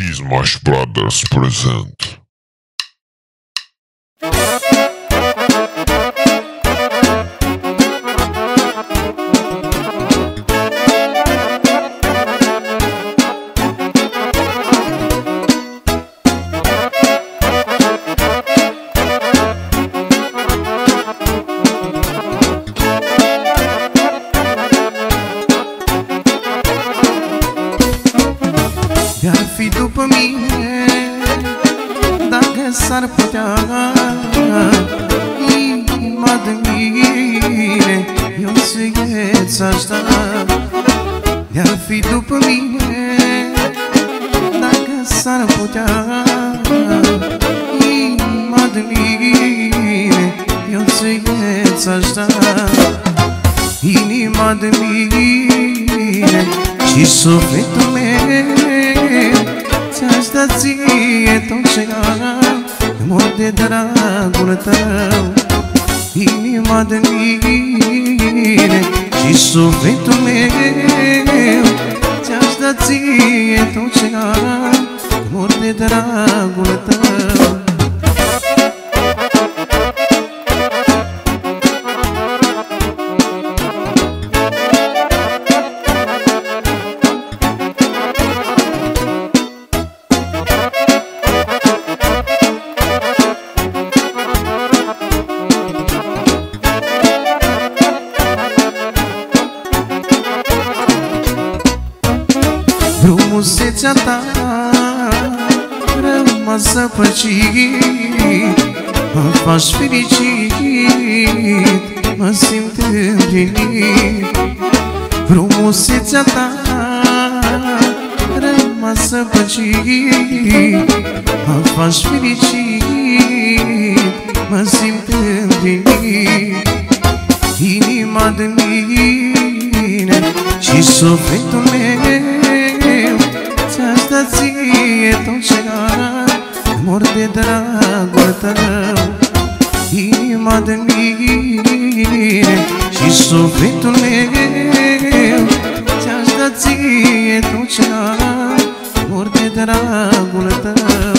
Cizmaș Brothers prezent. I-ar fi după mine, dacă s-ar putea, inima de mine eu ți-aș da. I-ar fi după mine, dacă s-ar putea, inima de mine eu ți-aș da. Inima de mine și sufletul meu ți-aș da ție tot ce am, mor de dragul tău. Inima de mine și sufletul meu ți-aș da ție tot ce am, mor de dragul tău. Frumusețea ta rămasă păcit, mă faci fericit, mă simt împlinit. Frumusețea ta rămasă păcit, mă faci fericit, mă simt împlinit. Inima de mine și sufletul meu ți-aș da ție tot ce am, mor de dragul tău. Inima de mine și sufletul meu ți-aș da ție tot ce am, mor de dragul tău.